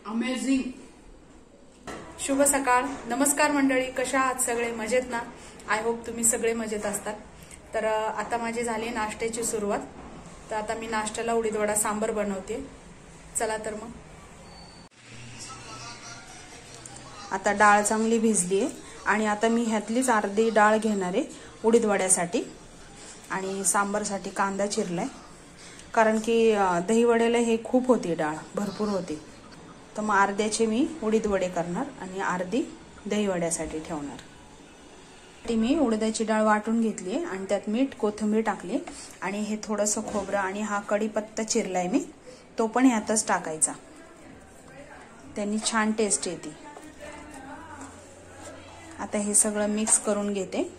Amazing. शुभ सकाळ. नमस्कार मंडळी, कशा आहात सगळे? मजेत ना? आय होप तुम्ही सगळे मजेत असतात. तर आता माझी झाली नाश्त्याची सुरुवात. तर आता मी नाश्त्याला उडीद वडा सांबर बनवते. चला तर मग. आता डाळ चांगली भिजली आहे आणि आता मी ह्यातलीच अर्धी डाळ घेणार आहे उडीद वड्यासाठी. आणि सांबरसाठी कांदा चिरलाय, कारण की दही वड्याला हे खूप होती, डाळ भरपूर होती. तर मग अर्ध्याचे मी उडीद वडे करणार आणि अर्धी दही वड्यासाठी ठेवणार. मी उडदाची डाळ वाटून घेतली आणि त्यात मीठ कोथिंबीर टाकली आणि हे थोडंसं खोबरं आणि हा कढीपत्ता चिरलाय मी, तो पण ह्यातच टाकायचा. त्यांनी छान टेस्ट येते. आता हे सगळं मिक्स करून घेते.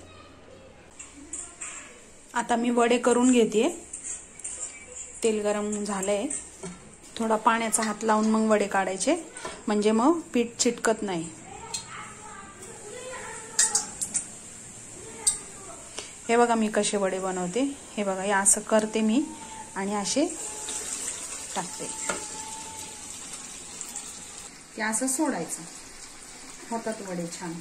आता मी वडे करून घेते. तेल गरम झालंय. थोडा पाण्याचा हात लावून मग वडे काढायचे, म्हणजे मग पीठ चिटकत नाही. हे बघा मी कसे वडे बनवते. हे बघा, हे असं करते मी आणि असे टाकते. ते असं सोडायचं, होतात वडे छान.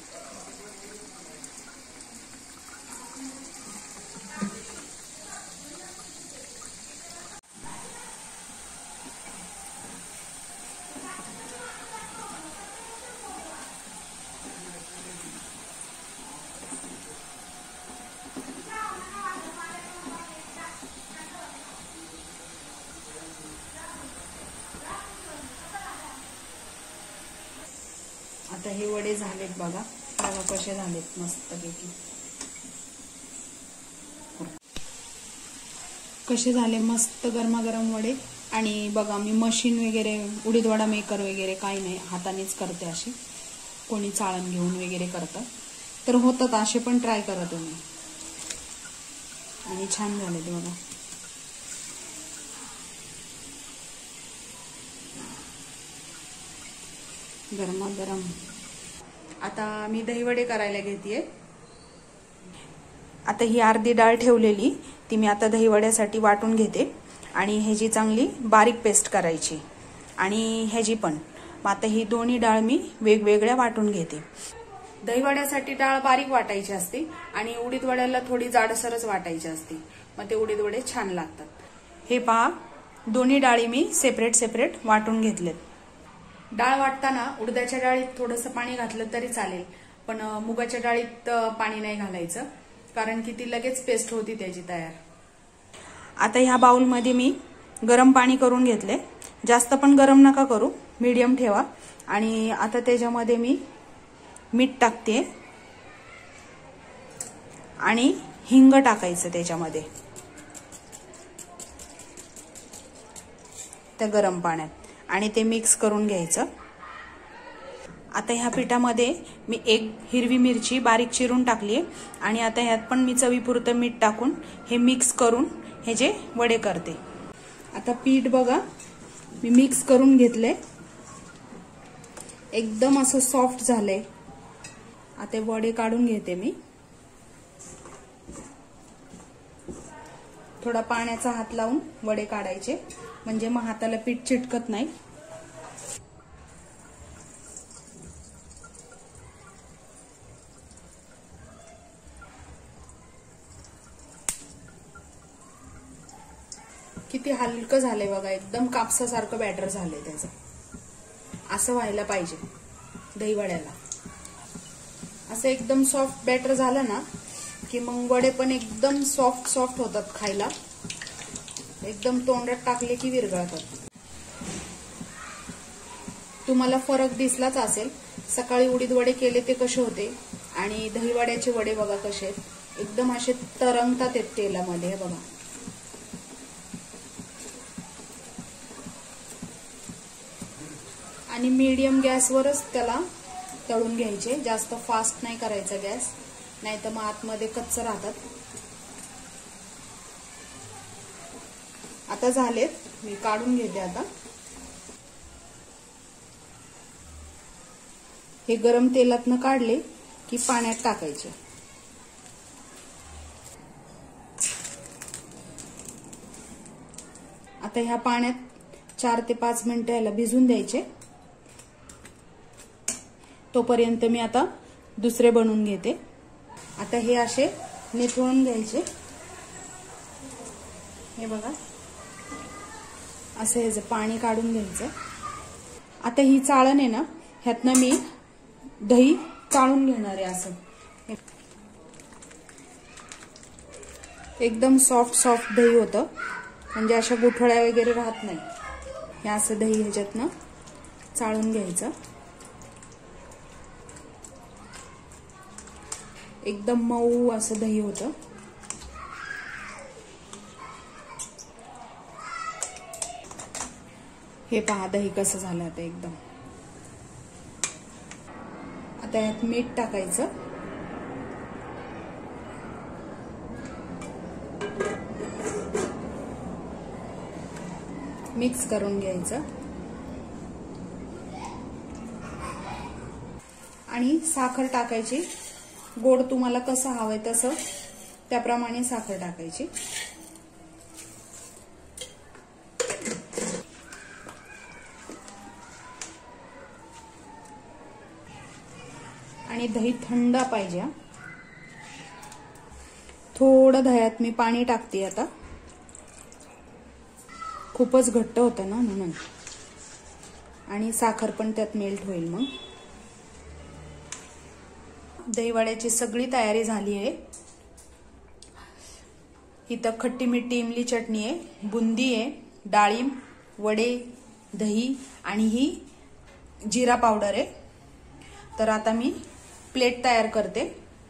आता हे वडे झालेत बघा. बघा कसे झालेत मस्तपैकी. कसे झाले मस्त गरमागरम वडे. आणि बघा, मी मशीन वगैरे उडीद वडा मेकर वगैरे काही नाही, हातानेच करते. अशी कोणी चाळण घेऊन वगैरे करतं तर होतात. असे पण ट्राय करा तुम्ही. आणि छान झाले ते बघा. गरमागरम. आता मी दही वडे करायला घेतेय. आता ही अर्धी डाळ ठेवलेली ती मी आता दही वड्यासाठी वाटून घेते आणि ह्याची चांगली बारीक पेस्ट करायची आणि ह्याची पण. मग आता ही दोन्ही डाळ मी वेगवेगळ्या वाटून घेते. दही वड्यासाठी डाळ बारीक वाटायची असते आणि उडीद वड्याला थोडी जाडसरच वाटायची असते. मग ते उडीद वडे छान लागतात. हे पहा, दोन्ही डाळी मी सेपरेट सेपरेट वाटून घेतलेत. डाळ वाटताना उडदाच्या डाळीत थोडंसं पाणी घातलं तरी चालेल, पण मुगाच्या डाळीत पाणी नाही घालायचं, कारण की ती लगेच पेस्ट होती त्याची तयार. आता ह्या बाउलमध्ये मी गरम पाणी करून घेतले. जास्त पण गरम नका करू, मीडियम ठेवा. आणि आता त्याच्यामध्ये मी मीठ टाकते आणि हिंग टाकायचं त्याच्यामध्ये, त्या गरम पाण्यात, आणि ते मिक्स करून घ्यायचं. आता ह्या पिठामध्ये मी एक हिरवी मिरची बारीक चिरून टाकली आणि आता ह्यात पण मी चवीपुरतं मीठ टाकून हे मिक्स करून हे जे वडे करते. आता पीठ बघा मी मिक्स करून घेतले, एकदम असं सॉफ्ट झालंय. आता वडे काढून घेते मी. थोडा पाण्याचा हात लावून वडे काढायचे, म्हणजे मग हाताला पीठ चिटकत नाही. किती हलकं झालंय बघा, एकदम कापसासारखं बॅटर झालंय त्याचं. असं व्हायला पाहिजे दही वड्याला. असं एकदम सॉफ्ट बॅटर झालं ना की मग वडे पण एकदम सॉफ्ट सॉफ्ट होतात खायला. एकदम तोंडात टाकले की विरघळतात. तुम्हाला फरक दिसलाच असेल. सकाळी उडीद वडे केले ते कसे होते आणि दही वड्याचे वडे बघा कसे एकदम असे तरंगतात आहेत तेलामध्ये. हे बघा, आणि मीडियम गॅसवरच त्याला तळून घ्यायचे. जास्त फास्ट नाही करायचा गॅस, नाही तर मग आतमध्ये कच्चं राहतात. आता झालेत, मी काढून घेते. आता हे गरम तेलातनं काढले की पाण्यात टाकायचे. आता ह्या पाण्यात 4 ते 5 मिनिटं याला भिजून द्यायचे तोपर्यंत मी आता दुसरे बनवून घेते। आता हे असे निथळून घ्यायचे, हे बघा असं ह्याचं पाणी काढून घ्यायचं। आता ही चाळण आहे ना, ह्यातनं मी दही चाळून घेणार आहे। असं एकदम सॉफ्ट सॉफ्ट दही होतं, म्हणजे अशा गुठळ्या वगैरे राहत नाही। हे असं दही ह्याच्यातनं चाळून घ्यायचं, एकदम मऊ असं दही होतं। हे पहा दही कसं झालं आता एकदम। आता यात मीठ टाकायचं, मिक्स करून घ्यायचं आणि साखर टाकायची। गोड तुम्हाला कसं हवंय तसं त्याप्रमाणे साखर टाकायची। आणि दही थंड पाहिजे। थोडं दह्यात मी पाणी टाकते आता, खूपच घट्ट होतं ना म्हणून, आणि साखर पण त्यात मेल्ट होईल। मग दहीवड्याची सगळी तयारी झाली आहे। इथं खट्टी मिठी इमली चटणी आहे, बुंदी आहे, डाळिंब, वडे, दही आणि ही जिरा पावडर आहे। तर आता मी प्लेट तयार करते।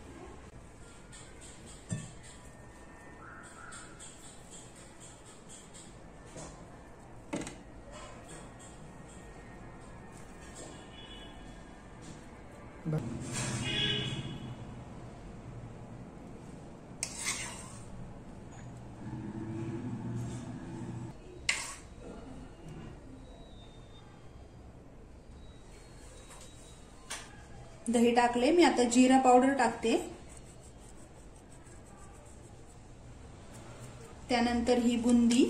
दही टाकले मी, आता जिरा पावडर टाकते, त्यानंतर ही बुंदी,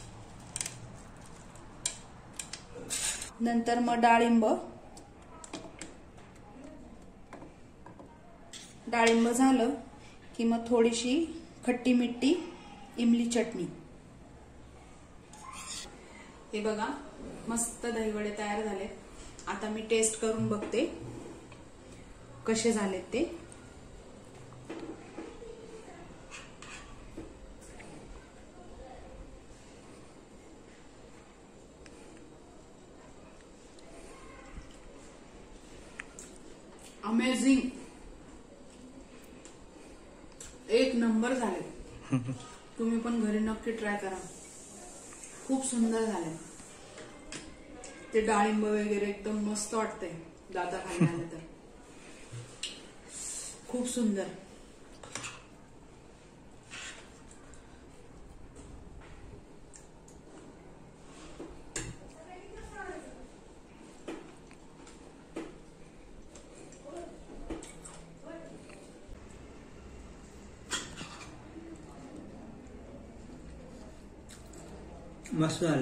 नंतर मग डाळिंब झालं की मग थोडीशी खट्टी मिठी इमली चटणी। हे बघा मस्त दहीवडे तयार झाले। आता मी टेस्ट करून बघते कसे झालेत ते। अमेझिंग, एक नंबर झाले। तुम्ही पण घरी नक्की ट्राय करा, खूप सुंदर झाले। ते डाळिंब वगैरे एकदम मस्त वाटतंय दादा खायला आले तर, खूप सुंदर। मस्त झाले।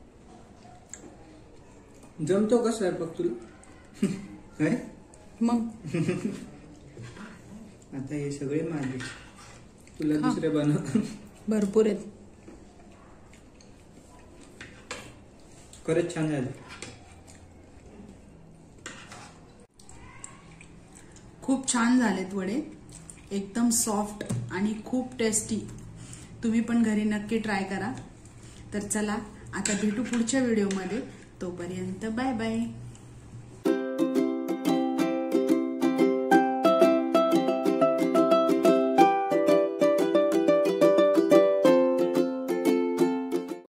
जमतो का स्वयंपाक तुला? मग आता हे सगळे माझे, तुला दुसरे बनव, भरपूर आहेत। खरंच छान झाले, खूप छान झालेत वडे, एकदम सॉफ्ट आणि खूप टेस्टी। तुम्ही पण घरी नक्की ट्राय करा। तर चला आता भेटू पुढच्या व्हिडिओमध्ये, तोपर्यंत बाय बाय।